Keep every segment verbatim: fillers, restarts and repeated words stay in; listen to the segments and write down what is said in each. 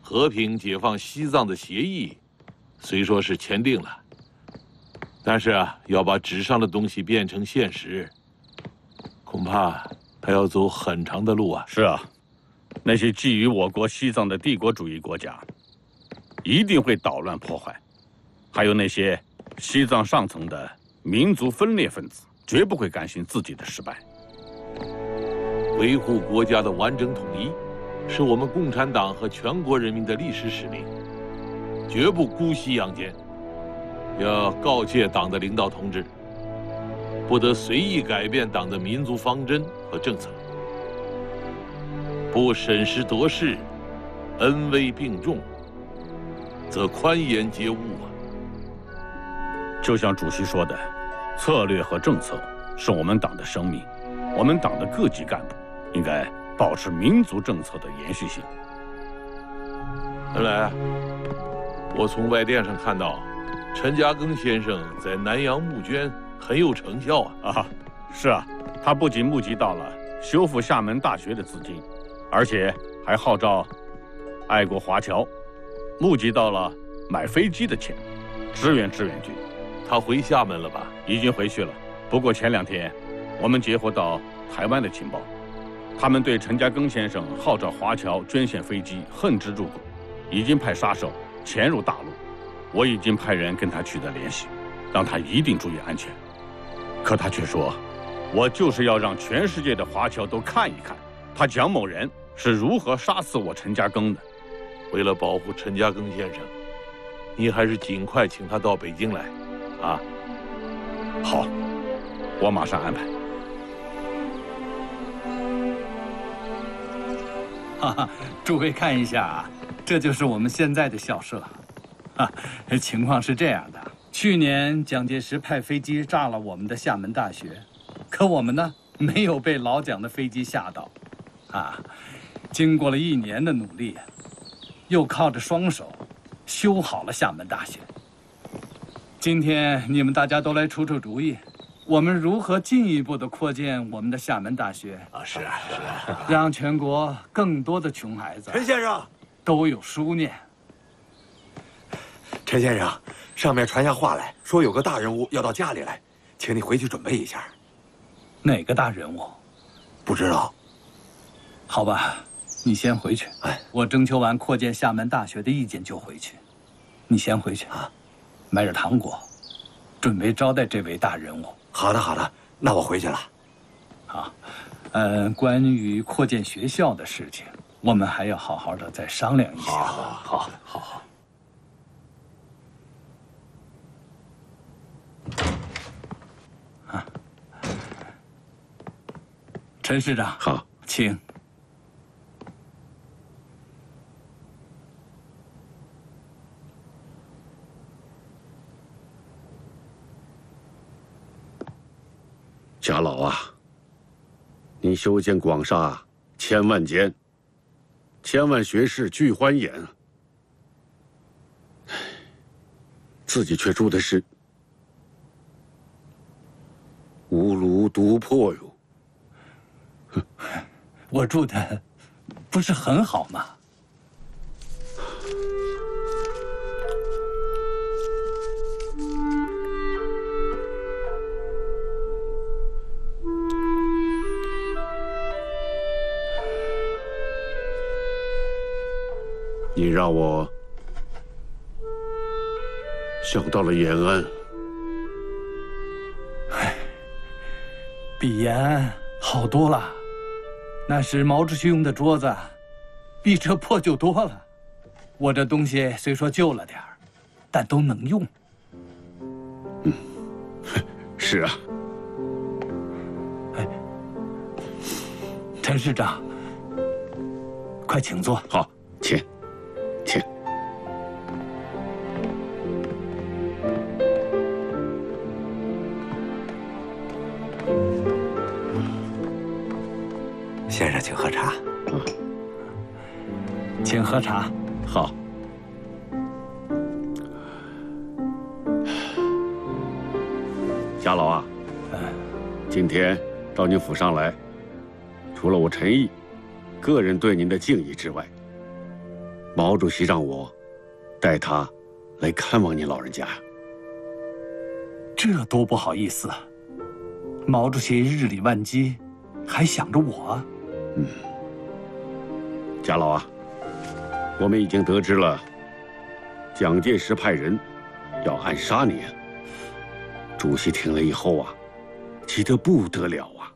和平解放西藏的协议，虽说是签订了，但是啊，要把纸上的东西变成现实，恐怕还要走很长的路啊。 是啊，那些觊觎我国西藏的帝国主义国家，一定会捣乱破坏，还有那些西藏上层的民族分裂分子，绝不会甘心自己的失败。 维护国家的完整统一，是我们共产党和全国人民的历史使命，绝不姑息养奸。要告诫党的领导同志，不得随意改变党的民族方针和政策，不审时度势，恩威并重，则宽严皆误啊。 就像主席说的，策略和政策是我们党的生命，我们党的各级干部应该保持民族政策的延续性。 原来，我从外电上看到，陈嘉庚先生在南洋募捐很有成效啊！ 啊，是啊，他不仅募集到了修复厦门大学的资金，而且还号召爱国华侨募集到了买飞机的钱，支援志愿军。 他回厦门了吧？ 已经回去了。不过前两天，我们截获到台湾的情报，他们对陈嘉庚先生号召华侨捐献飞机恨之入骨，已经派杀手潜入大陆。我已经派人跟他取得联系，让他一定注意安全。可他却说，我就是要让全世界的华侨都看一看，他蒋某人是如何杀死我陈嘉庚的。 为了保护陈嘉庚先生，你还是尽快请他到北京来，啊？ 好，我马上安排。 哈哈，诸位看一下啊，这就是我们现在的校舍。啊，情况是这样的，去年蒋介石派飞机炸了我们的厦门大学，可我们呢没有被老蒋的飞机吓到，啊，经过了一年的努力，又靠着双手修好了厦门大学。今天你们大家都来出出主意，我们如何进一步的扩建我们的厦门大学？ 啊，是啊，是啊， 让全国更多的穷孩子陈先生都有书念。 陈先生，上面传下话来，说有个大人物要到家里来，请你回去准备一下。 哪个大人物？ 不知道。 好吧，你先回去。 哎， 我征求完扩建厦门大学的意见就回去。你先回去啊，买点糖果，准备招待这位大人物。 好的，好的，那我回去了。 好，呃，关于扩建学校的事情，我们还要好好的再商量一下。 好，好，好，好，好。 啊，陈市长， 好， 请。 贾老啊，您修建广厦千万间，千万学士俱欢颜，自己却住的是无炉独破哟。 我住的不是很好吗？ 你让我想到了延安。 唉，比延安好多了。那时毛主席用的桌子，比这破旧多了。我这东西虽说旧了点儿，但都能用。 嗯，是啊。 哎，陈市长，快请坐。 好，请。请。 先生，请喝茶。 嗯， 请喝茶。 好。贾老啊， 嗯， 今天到您府上来，除了我陈毅个人对您的敬意之外， 毛主席让我带他来看望您老人家呀。 这多不好意思啊！毛主席日理万机，还想着我。 嗯，贾老啊，我们已经得知了，蒋介石派人要暗杀你。主席听了以后啊，急得不得了啊。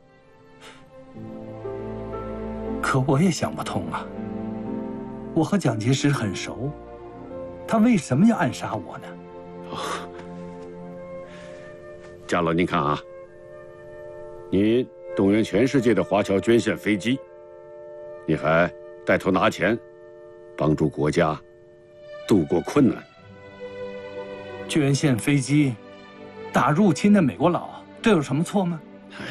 可我也想不通啊。我和蒋介石很熟，他为什么要暗杀我呢？ 哦，贾老，您看啊，您动员全世界的华侨捐献飞机，你还带头拿钱，帮助国家度过困难。 捐献飞机，打入侵的美国佬，这有什么错吗？ 哎，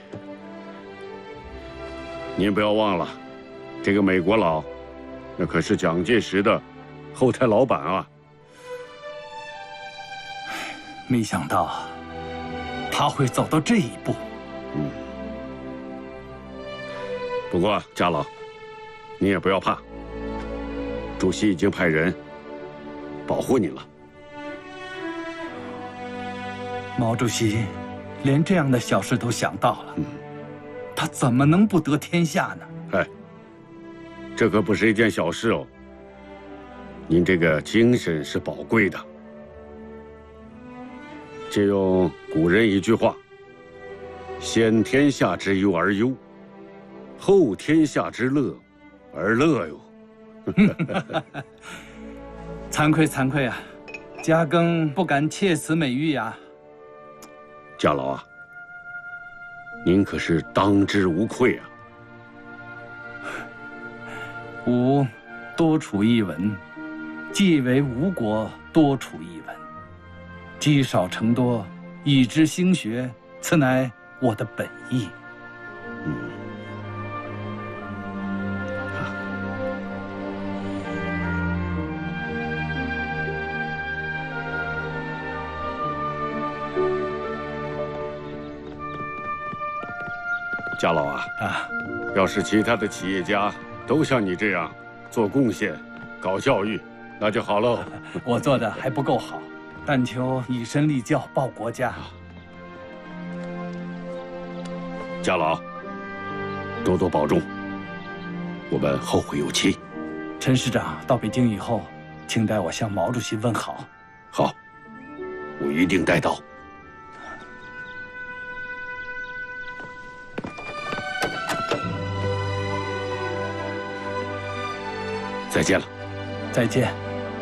您不要忘了，这个美国佬，那可是蒋介石的后台老板啊。 没想到他会走到这一步。 嗯。不过贾老，你也不要怕，主席已经派人保护你了。 毛主席连这样的小事都想到了， 嗯， 他怎么能不得天下呢？ 哎，这可不是一件小事哦。您这个精神是宝贵的。借用古人一句话：“先天下之忧而忧，后天下之乐而乐哟。” 惭愧惭愧啊，嘉庚不敢窃此美誉呀。 贾老啊，您可是当之无愧啊。 吾多处一文，既为吴国多处一文，积少成多，以知兴学，此乃我的本意。 嗯。贾老啊， 啊， 要是其他的企业家都像你这样做贡献、搞教育，那就好喽。 我做的还不够好，但求以身立教，报国家。 贾老，多多保重，我们后会有期。 陈师长到北京以后，请代我向毛主席问好。 好，我一定带到。再见了。 再见。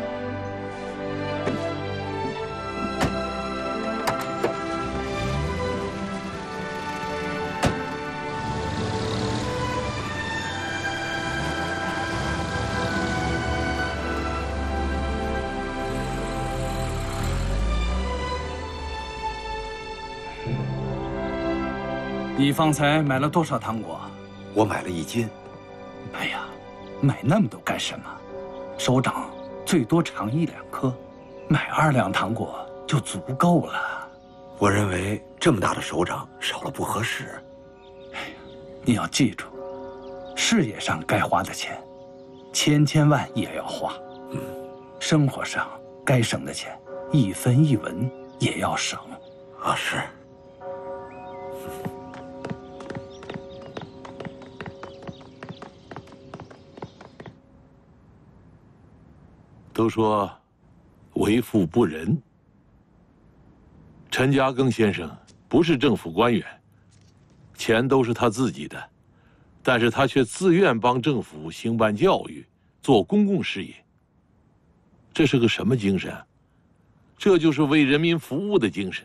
你方才买了多少糖果？ 我买了一斤。 哎呀，买那么多干什么？首长最多尝一两颗，买二两糖果就足够了。 我认为这么大的手掌少了不合适。 哎呀，你要记住，事业上该花的钱，千千万也要花。嗯，生活上该省的钱，一分一文也要省。 啊，是。 都说为富不仁。陈嘉庚先生不是政府官员，钱都是他自己的，但是他却自愿帮政府兴办教育，做公共事业。这是个什么精神啊？这就是为人民服务的精神。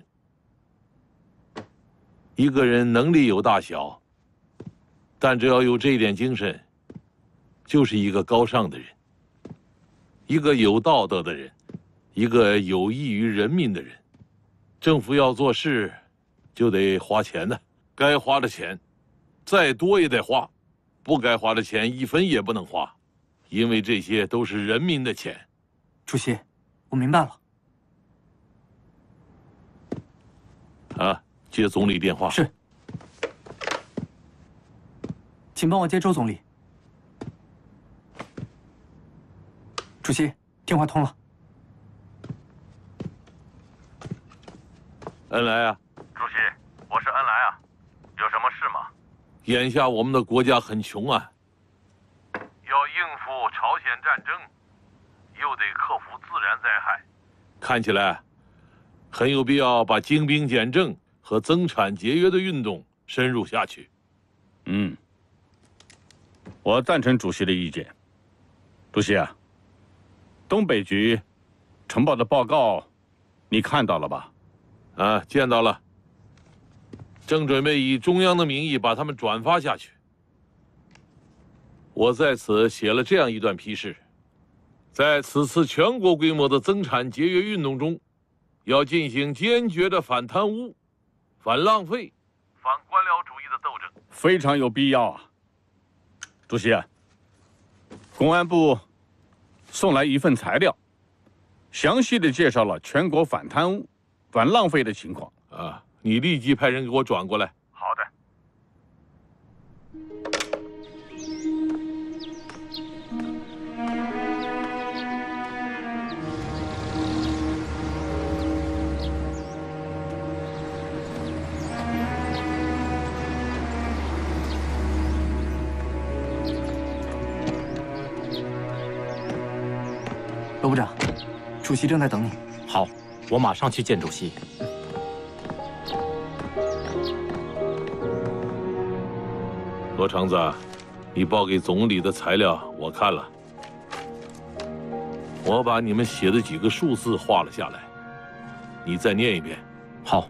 一个人能力有大小，但只要有这一点精神，就是一个高尚的人。一个有道德的人，一个有益于人民的人。政府要做事，就得花钱呢。该花的钱，再多也得花；不该花的钱，一分也不能花，因为这些都是人民的钱。 主席，我明白了。 啊，接总理电话。 是。请帮我接周总理。 主席，电话通了。 恩来啊， 主席，我是恩来啊，有什么事吗？ 眼下我们的国家很穷啊， 要应付朝鲜战争，又得克服自然灾害， 看起来很有必要把精兵简政和增产节约的运动深入下去。 嗯，我赞成主席的意见。主席啊，东北局呈报的报告，你看到了吧？ 啊，见到了，正准备以中央的名义把他们转发下去。我在此写了这样一段批示：在此次全国规模的增产节约运动中，要进行坚决的反贪污、反浪费、 反官僚主义的斗争， 非常有必要啊。主席啊，公安部送来一份材料，详细的介绍了全国反贪污、反浪费的情况啊，你立即派人给我转过来。 好的。 罗部长，主席正在等你。 好，我马上去见主席。 罗长子，你报给总理的材料我看了，我把你们写的几个数字画了下来，你再念一遍。 好。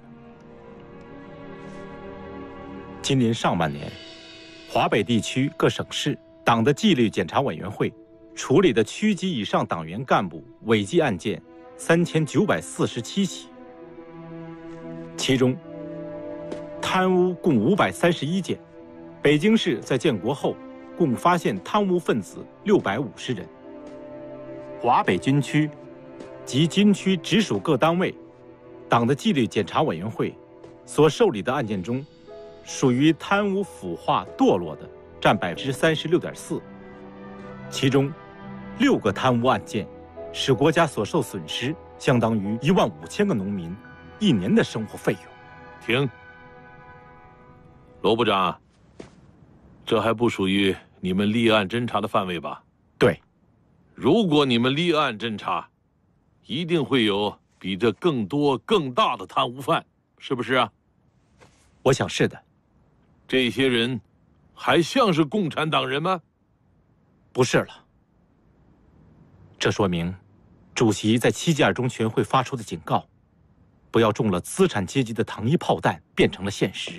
今年上半年，华北地区各省市党的纪律检查委员会处理的区级以上党员干部违纪案件三千九百四十七起，其中贪污共五百三十一件。北京市在建国后共发现贪污分子六百五十人。华北军区及军区直属各单位党的纪律检查委员会所受理的案件中，属于贪污腐化堕落的占百分之三十六点四，其中六个贪污案件使国家所受损失相当于一万五千个农民一年的生活费用。 停，罗部长，这还不属于你们立案侦查的范围吧？ 对， 如果你们立案侦查，一定会有比这更多更大的贪污犯，是不是啊？ 我想是的。 这些人还像是共产党人吗？ 不是了。这说明主席在七届二中全会发出的警告，不要中了资产阶级的糖衣炮弹变成了现实。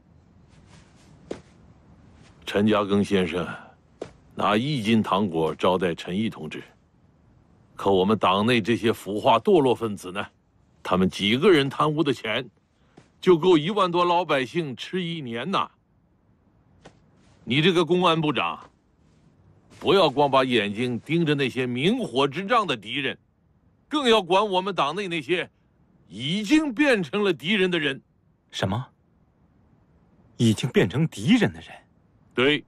陈嘉庚先生拿一斤糖果招待陈毅同志，可我们党内这些腐化堕落分子呢，他们几个人贪污的钱就够一万多老百姓吃一年呐。你这个公安部长，不要光把眼睛盯着那些明火执仗的敌人，更要管我们党内那些已经变成了敌人的人。 什么？已经变成敌人的人？ 对。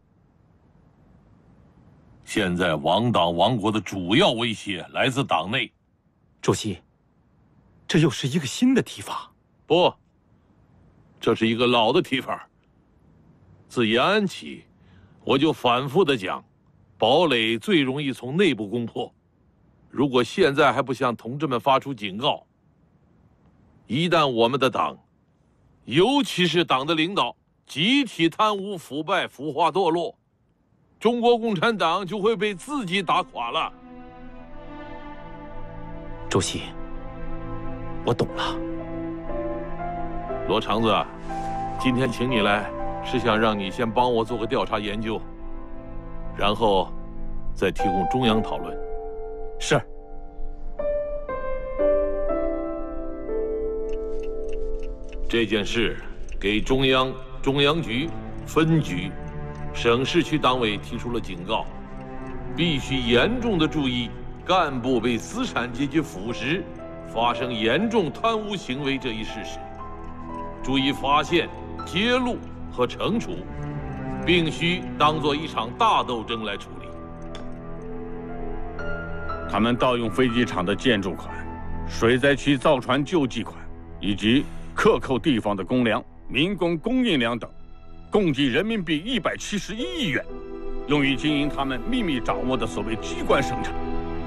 现在亡党亡国的主要威胁来自党内。 主席，这又是一个新的提法？ 不，这是一个老的提法。自延安起，我就反复的讲，堡垒最容易从内部攻破。如果现在还不向同志们发出警告，一旦我们的党，尤其是党的领导集体贪污腐败腐化堕落，中国共产党就会被自己打垮了。 主席，我懂了。 罗长子，今天请你来是想让你先帮我做个调查研究，然后再提供中央讨论。 是。 这件事给中央、中央局、分局、省市区党委提出了警告，必须严重的注意干部被资产阶级腐蚀、发生严重贪污行为这一事实，注意发现、揭露和惩处，并需当作一场大斗争来处理。 他们盗用飞机场的建筑款、水灾区造船救济款，以及克扣地方的公粮、民工供应粮等，共计人民币一百七十一亿元，用于经营他们秘密掌握的所谓机关生产。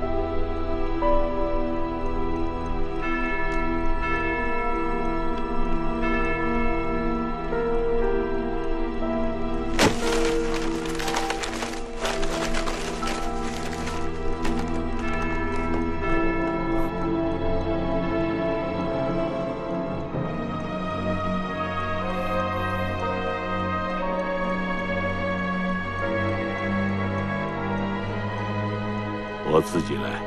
我自己来。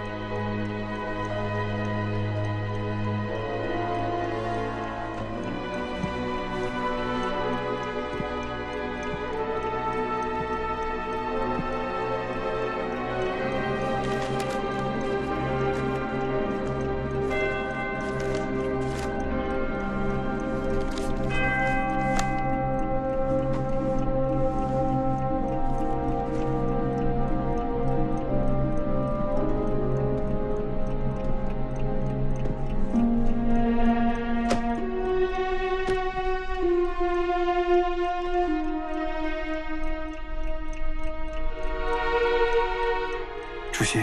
主席，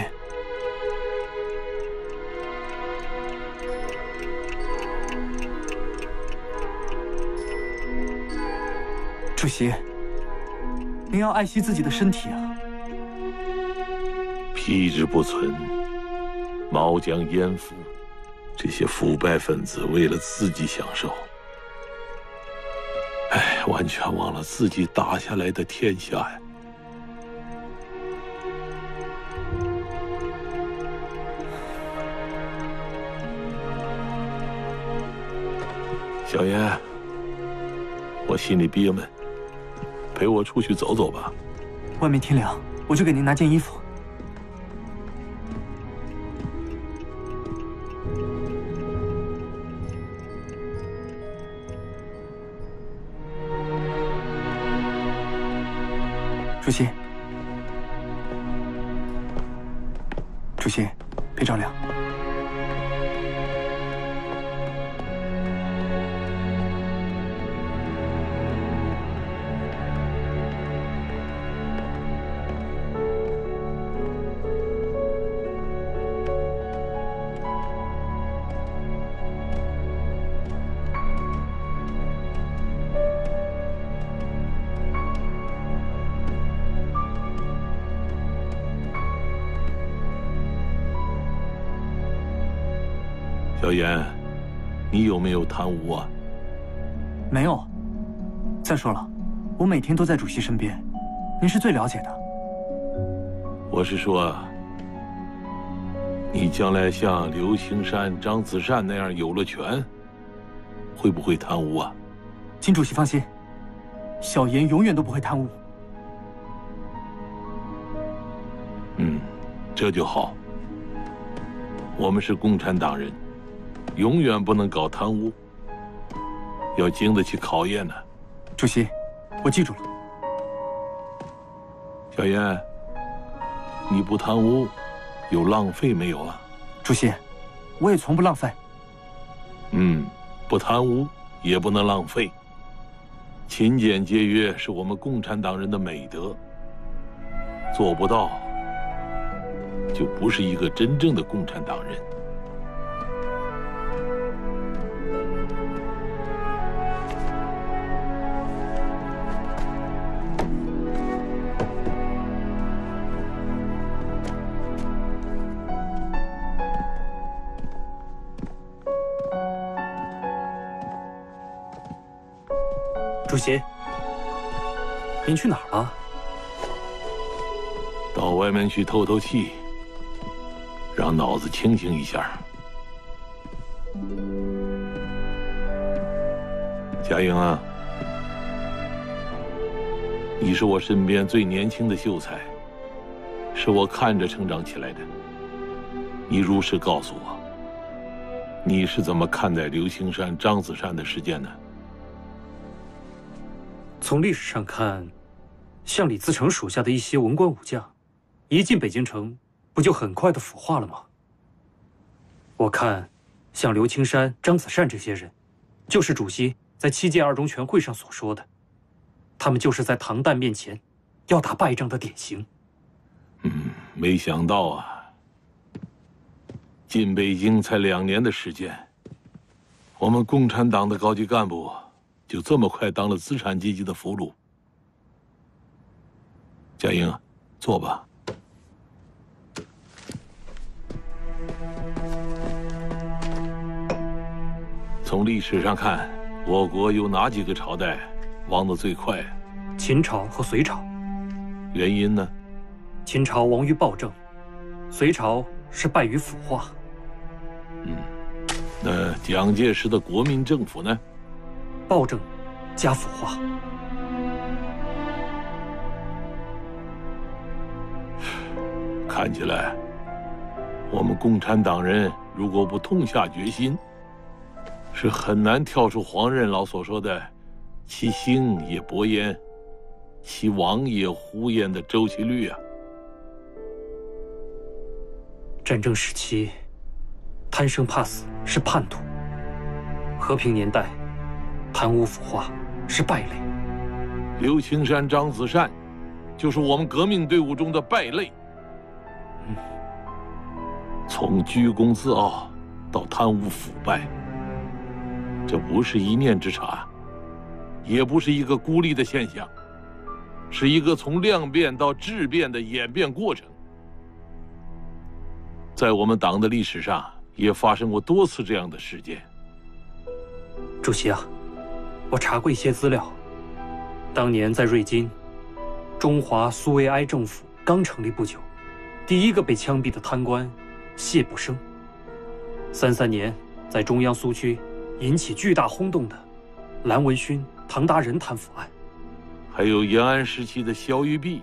主席，您要爱惜自己的身体啊！ 皮之不存，毛将焉附？这些腐败分子为了自己享受，哎，完全忘了自己打下来的天下呀！小燕，我心里憋闷，陪我出去走走吧。 外面天凉，我去给您拿件衣服。主席，主席，别着凉。 小妍，你有没有贪污啊？ 没有。再说了，我每天都在主席身边，您是最了解的。 我是说，你将来像刘青山、张子善那样有了权，会不会贪污啊？ 请主席放心，小妍永远都不会贪污。 嗯，这就好。我们是共产党人。永远不能搞贪污，要经得起考验呢。 主席，我记住了。 小燕，你不贪污，有浪费没有啊？ 主席，我也从不浪费。 嗯，不贪污也不能浪费。勤俭节约是我们共产党人的美德，做不到，就不是一个真正的共产党人。 主席，您去哪儿了？ 到外面去透透气，让脑子清醒一下。佳莹啊，你是我身边最年轻的秀才，是我看着成长起来的。你如实告诉我，你是怎么看待刘青山、张子善的事件呢？ 从历史上看，像李自成属下的一些文官武将，一进北京城， 不就很快的腐化了吗？我看，像刘青山、张子善这些人，就是主席在七届二中全会上所说的，他们就是在唐旦面前要打败仗的典型。 嗯，没想到啊，进北京才两年的时间，我们共产党的高级干部就这么快当了资产阶级的俘虏。贾英，坐吧。从历史上看，我国有哪几个朝代亡得最快？ 秦朝和隋朝。 原因呢？ 秦朝亡于暴政，隋朝是败于腐化。 嗯，那蒋介石的国民政府呢？ 暴政加腐化。 看起来，我们共产党人如果不痛下决心，是很难跳出黄任老所说的“其兴也勃焉，其亡也忽焉”的周期率啊。 战争时期，贪生怕死是叛徒；和平年代，贪污腐化是败类。 刘青山、张子善，就是我们革命队伍中的败类。 嗯， 从居功自傲到贪污腐败，这不是一念之差，也不是一个孤立的现象，是一个从量变到质变的演变过程。在我们党的历史上，也发生过多次这样的事件。 主席啊，我查过一些资料，当年在瑞金，中华苏维埃政府刚成立不久，第一个被枪毙的贪官谢卜生。三三年，在中央苏区引起巨大轰动的蓝文勋、唐达人贪腐案， 还有延安时期的萧玉璧。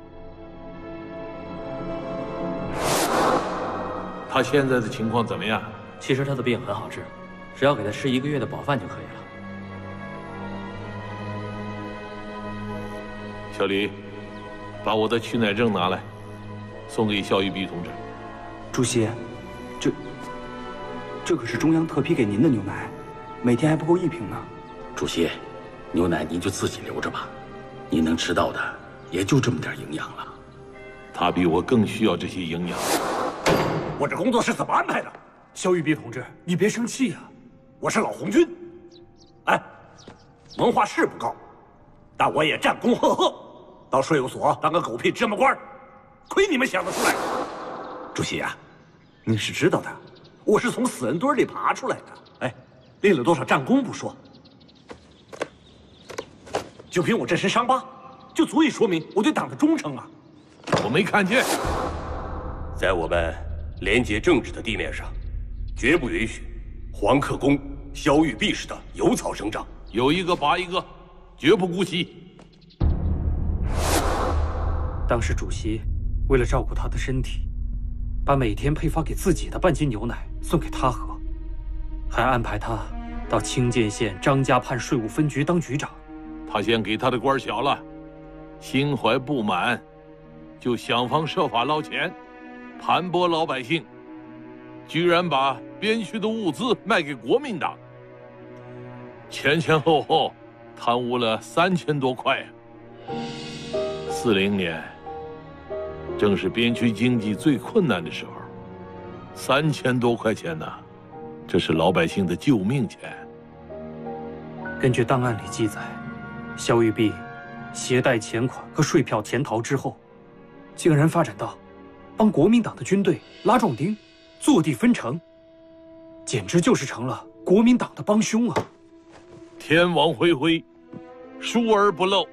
他现在的情况怎么样？ 其实他的病很好治，只要给他吃一个月的饱饭就可以了。 小李，把我的取奶证拿来，送给萧玉璧同志。 主席，这这可是中央特批给您的牛奶，每天还不够一瓶呢。 主席，牛奶您就自己留着吧，您能吃到的也就这么点营养了。 他比我更需要这些营养。 我这工作是怎么安排的？ 萧玉璧同志，你别生气呀、啊！ 我是老红军，哎，文化是不高，但我也战功赫赫，到税务所当个狗屁芝麻官，亏你们想得出来。主席啊，您是知道的，我是从死人堆里爬出来的，哎，立了多少战功不说，就凭我这身伤疤，就足以说明我对党的忠诚啊！ 我没看见， 在我们廉洁正直的地面上，绝不允许黄克功、萧玉璧似的有草生长， 有一个拔一个，绝不姑息。 当时主席为了照顾他的身体，把每天配发给自己的半斤牛奶送给他喝，还安排他到清涧县张家畔税务分局当局长。 他嫌给他的官小了，心怀不满，就想方设法捞钱，盘剥老百姓，居然把边区的物资卖给国民党，前前后后贪污了三千多块。四零年，正是边区经济最困难的时候，三千多块钱呢，这是老百姓的救命钱。 根据档案里记载，萧玉璧携带钱款和税票潜逃之后，竟然发展到帮国民党的军队拉壮丁、坐地分成，简直就是成了国民党的帮凶啊！ 天网恢恢，疏而不漏。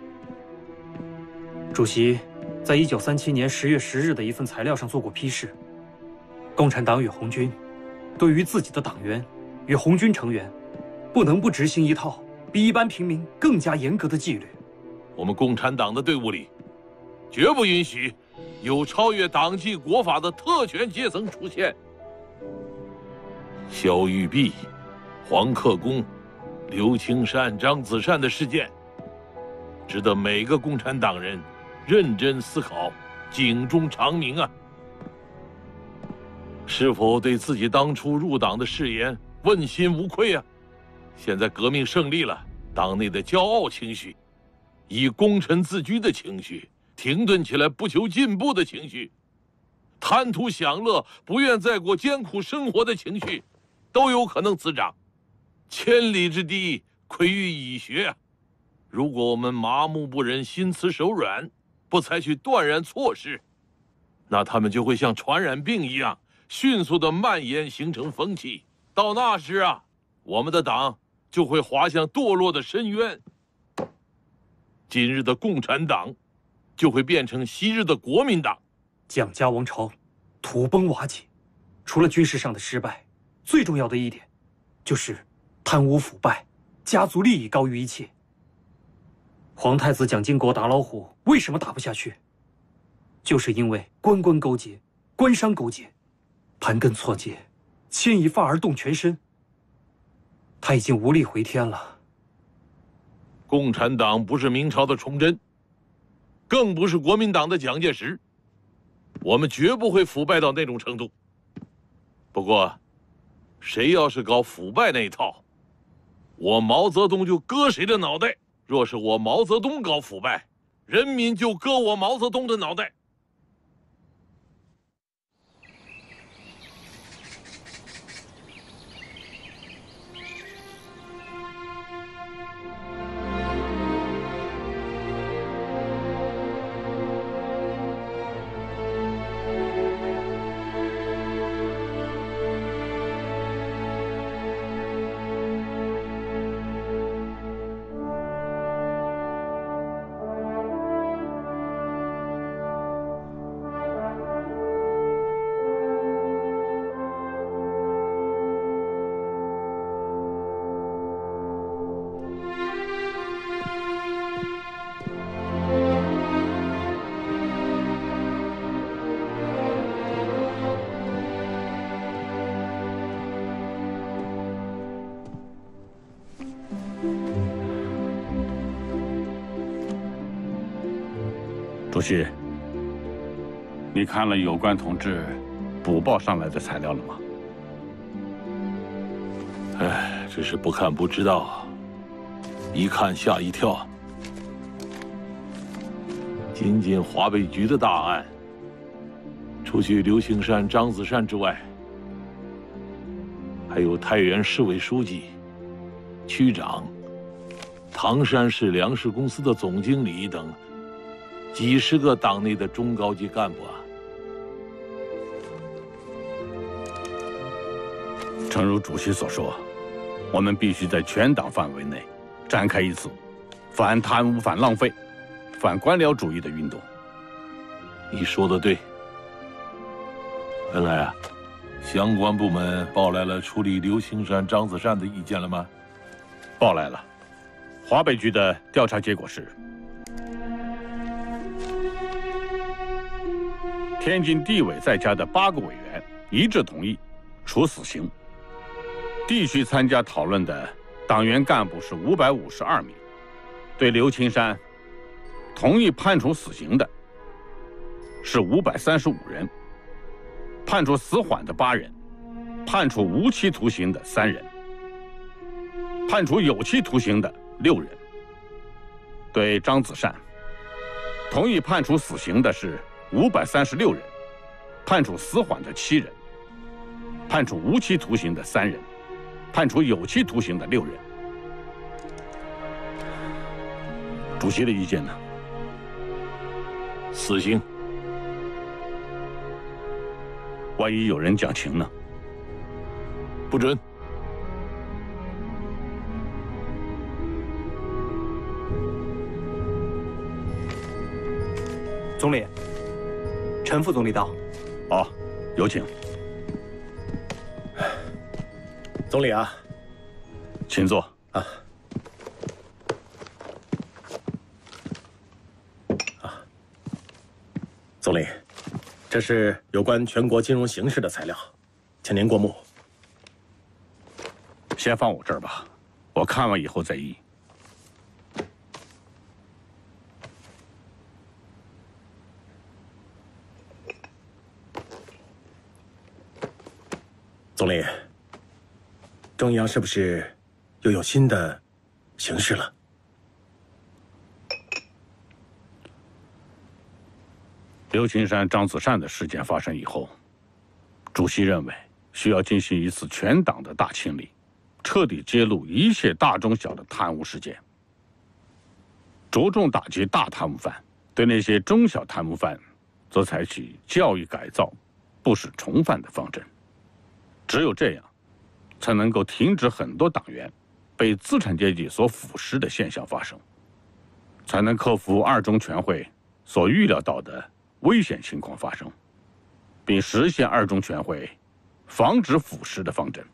主席在一九三七年十月十日的一份材料上做过批示：共产党与红军对于自己的党员与红军成员，不能不执行一套比一般平民更加严格的纪律。 我们共产党的队伍里，绝不允许有超越党纪国法的特权阶层出现。萧玉璧、黄克功、刘青山、张子善的事件，值得每个共产党人认真思考，警钟长鸣啊！ 是否对自己当初入党的誓言问心无愧啊？现在革命胜利了，党内的骄傲情绪，以功臣自居的情绪，停顿起来不求进步的情绪，贪图享乐不愿再过艰苦生活的情绪，都有可能滋长。千里之堤，溃于蚁穴啊！如果我们麻木不仁、心慈手软，不采取断然措施，那他们就会像传染病一样，迅速的蔓延，形成风气。到那时啊，我们的党就会滑向堕落的深渊。今日的共产党，就会变成昔日的国民党。 蒋家王朝土崩瓦解，除了军事上的失败，最重要的一点就是贪污腐败，家族利益高于一切。皇太子蒋经国打老虎为什么打不下去？就是因为官官勾结，官商勾结，盘根错节，牵一发而动全身。他已经无力回天了。 共产党不是明朝的崇祯，更不是国民党的蒋介石，我们绝不会腐败到那种程度。不过，谁要是搞腐败那一套，我毛泽东就割谁的脑袋。若是我毛泽东搞腐败，人民就割我毛泽东的脑袋。 主席，你看了有关同志补报上来的材料了吗？ 哎，只是不看不知道，一看吓一跳。仅仅华北局的大案，除去刘兴山、张子善之外，还有太原市委书记、区长、唐山市粮食公司的总经理等几十个党内的中高级干部啊。 诚如主席所说，我们必须在全党范围内展开一次反贪污、反浪费、反官僚主义的运动。 你说的对。原来啊，相关部门报来了处理刘兴山、张子善的意见了吗？ 报来了。华北局的调查结果是：天津地委在家的八个委员一致同意处死刑。地区参加讨论的党员干部是五百五十二名，对刘青山同意判处死刑的是五百三十五人，判处死缓的八人，判处无期徒刑的三人，判处有期徒刑的六人。对张子善，同意判处死刑的是五百三十六人，判处死缓的七人，判处无期徒刑的三人，判处有期徒刑的六人。主席的意见呢？ 死刑。 万一有人讲情呢？ 不准。 总理，陈副总理到。 哦，有请。 总理啊， 请坐啊。啊，总理，这是有关全国金融形势的材料，请您过目。 先放我这儿吧，我看完以后再议。 总理，中央是不是又有新的形势了？ 刘青山、张子善的事件发生以后，主席认为需要进行一次全党的大清理，彻底揭露一切大中小的贪污事件，着重打击大贪污犯，对那些中小贪污犯，则采取教育改造、不使重犯的方针。只有这样，才能够停止很多党员被资产阶级所腐蚀的现象发生，才能克服二中全会所预料到的危险情况发生，并实现二中全会防止腐蚀的方针。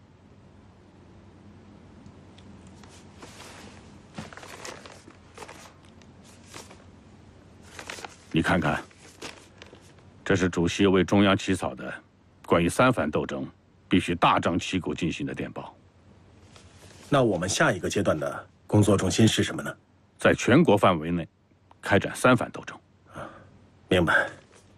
你看看，这是主席为中央起草的关于三反斗争必须大张旗鼓进行的电报。 那我们下一个阶段的工作重心是什么呢？ 在全国范围内开展三反斗争。 明白。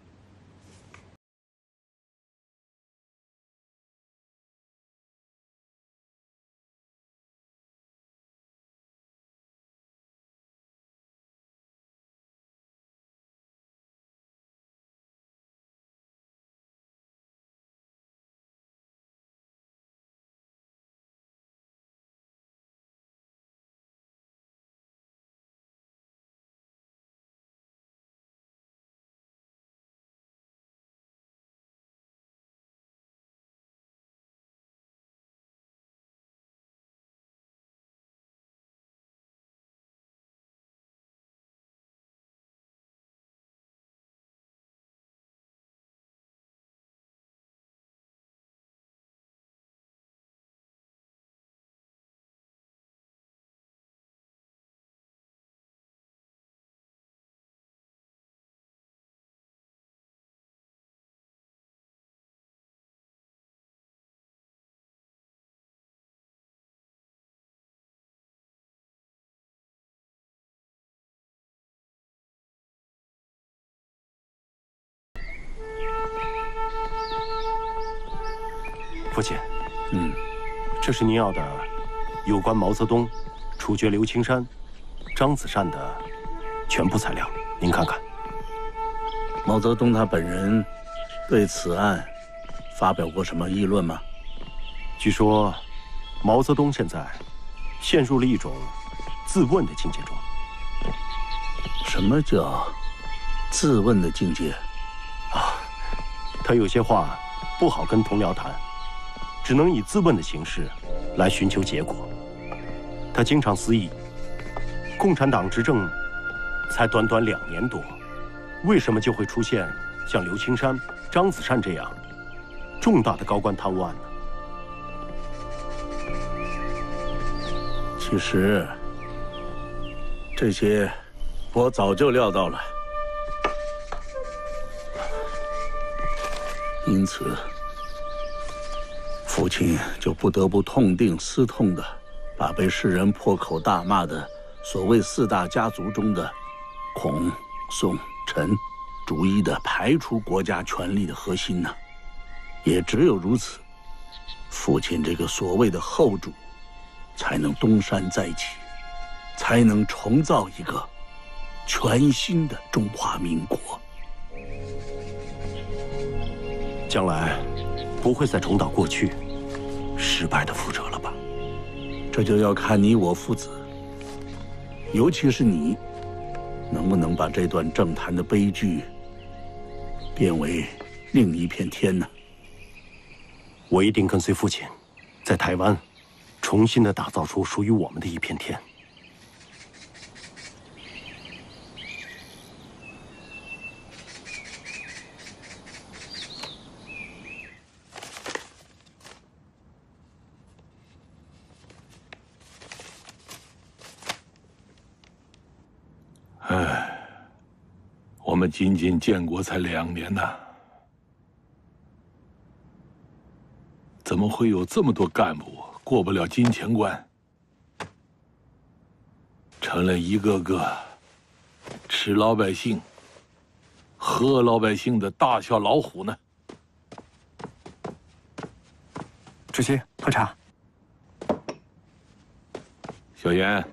父亲，嗯，这是您要的有关毛泽东处决刘青山、张子善的全部材料，您看看。 毛泽东他本人对此案发表过什么议论吗？ 据说，毛泽东现在陷入了一种自问的境界中。 什么叫自问的境界？ 啊，他有些话不好跟同僚谈。只能以自问的形式来寻求结果。他经常思议，共产党执政才短短两年多，为什么就会出现像刘青山、张子善这样重大的高官贪污案呢？ 其实，这些我早就料到了，因此。父亲就不得不痛定思痛地把被世人破口大骂的所谓四大家族中的孔、宋、陈逐一地排除国家权力的核心呢。也只有如此，父亲这个所谓的后主才能东山再起，才能重造一个全新的中华民国。 将来不会再重蹈过去失败的覆辙了吧？ 这就要看你我父子，尤其是你，能不能把这段政坛的悲剧变为另一片天呢？ 我一定跟随父亲，在台湾重新的打造出属于我们的一片天。 唉，我们仅仅建国才两年呐，怎么会有这么多干部过不了金钱关，成了一个个吃老百姓、喝老百姓的大小老虎呢？ 主席，喝茶。 小袁，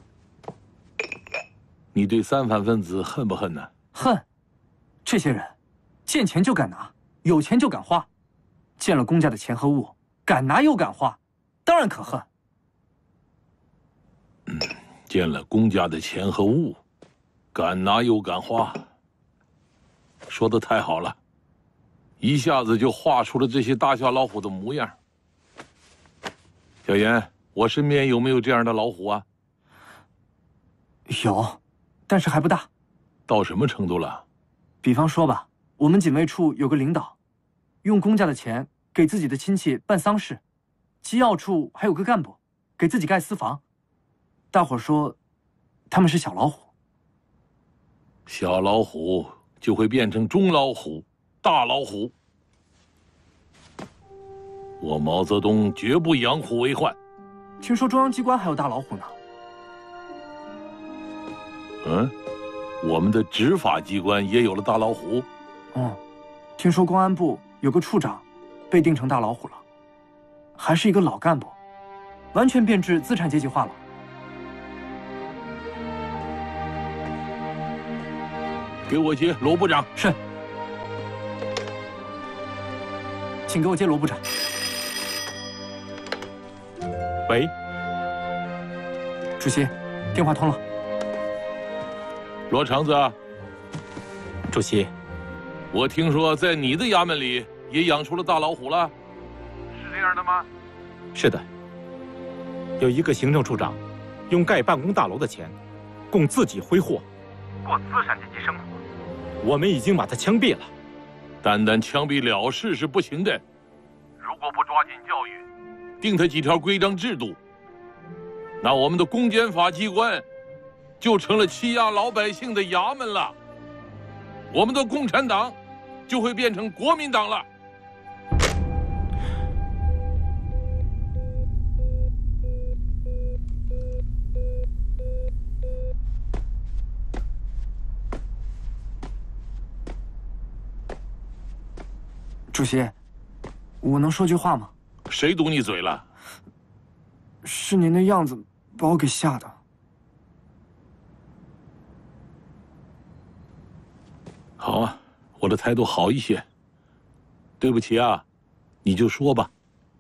你对三反分子恨不恨呢？ 恨，这些人见钱就敢拿，有钱就敢花，见了公家的钱和物，敢拿又敢花，当然可恨。 嗯，见了公家的钱和物，敢拿又敢花，说的太好了，一下子就画出了这些大小老虎的模样。小袁，我身边有没有这样的老虎啊？ 有，但是还不大。 到什么程度了？ 比方说吧，我们警卫处有个领导，用公家的钱给自己的亲戚办丧事；机要处还有个干部，给自己盖私房。大伙说，他们是小老虎。 小老虎就会变成中老虎、大老虎。我毛泽东绝不养虎为患。 听说中央机关还有大老虎呢。 嗯，我们的执法机关也有了大老虎。 嗯，听说公安部有个处长被定成大老虎了，还是一个老干部，完全变质资产阶级化了。 给我接罗部长。 是。请给我接罗部长。 喂， 主席，电话通了。 罗长子， 主席， 我听说在你的衙门里也养出了大老虎了， 是这样的吗？ 是的，有一个行政处长，用盖办公大楼的钱，供自己挥霍， 过资产阶级生活。 我们已经把他枪毙了。 单单枪毙了事是不行的， 如果不抓紧教育， 定他几条规章制度，那我们的公检法机关就成了欺压老百姓的衙门了，我们的共产党就会变成国民党了。 主席，我能说句话吗？ 谁堵你嘴了？ 是您的样子把我给吓的。 好啊，我的态度好一些。对不起啊，你就说吧。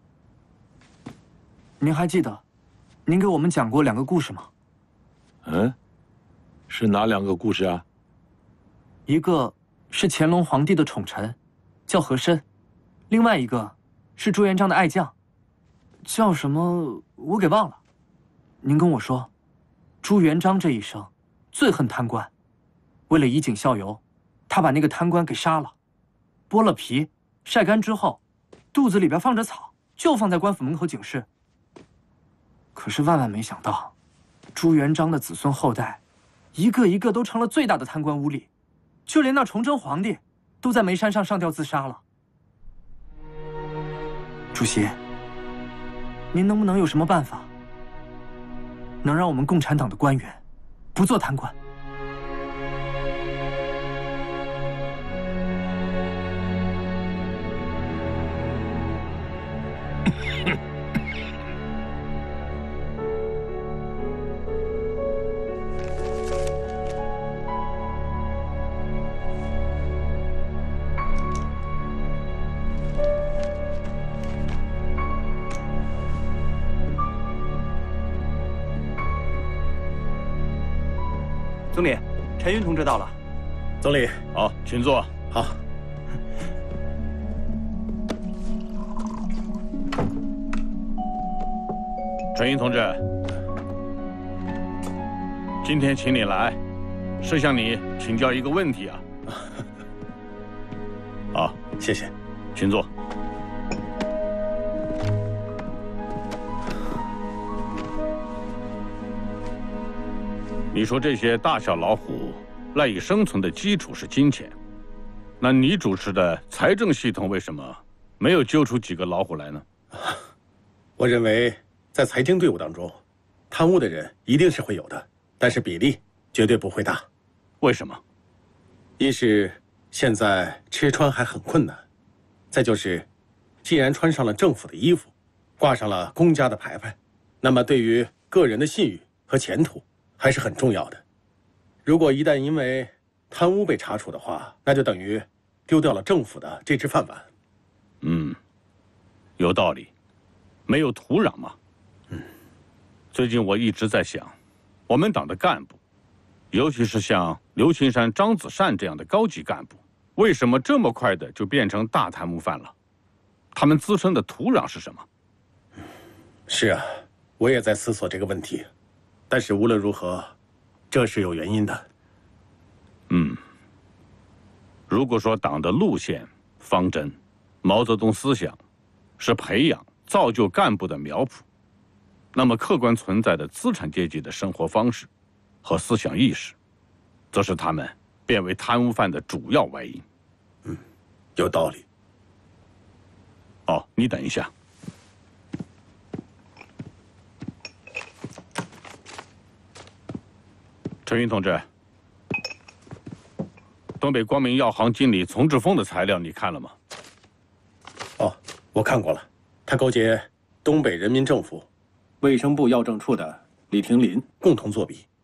您还记得，您给我们讲过两个故事吗？ 嗯，是哪两个故事啊？ 一个是乾隆皇帝的宠臣，叫和珅；另外一个是朱元璋的爱将，叫什么我给忘了。您跟我说，朱元璋这一生最恨贪官，为了以儆效尤，他把那个贪官给杀了，剥了皮，晒干之后，肚子里边放着草，就放在官府门口警示。可是万万没想到，朱元璋的子孙后代，一个一个都成了最大的贪官污吏，就连那崇祯皇帝都在煤山上上吊自杀了。主席，您能不能有什么办法，能让我们共产党的官员不做贪官？ 总理，陈云同志到了。 总理， 好，请坐。 好。 陈云同志，今天请你来，是向你请教一个问题啊。好， 谢谢， 请坐。你说这些大小老虎赖以生存的基础是金钱，那你主持的财政系统为什么没有揪出几个老虎来呢？ 我认为，在财经队伍当中，贪污的人一定是会有的，但是比例绝对不会大。 为什么？ 一是现在吃穿还很困难，再就是，既然穿上了政府的衣服， 挂上了公家的牌牌，那么对于个人的信誉和前途还是很重要的。如果一旦因为贪污被查处的话，那就等于丢掉了政府的这只饭碗。 嗯，有道理。没有土壤嘛。 嗯。 最近我一直在想，我们党的干部，尤其是像刘青山、张子善这样的高级干部，为什么这么快的就变成大贪污犯了？他们滋生的土壤是什么？ 是啊，我也在思索这个问题。但是无论如何，这是有原因的。 嗯。如果说党的路线、方针、毛泽东思想是培养、造就干部的苗圃，那么客观存在的资产阶级的生活方式和思想意识，则是他们变为贪污犯的主要外因。 嗯，有道理。 哦，你等一下。陈云同志，东北光明药行经理丛志峰的材料你看了吗？ 哦，我看过了，他勾结东北人民政府、卫生部药政处的李廷林共同作弊。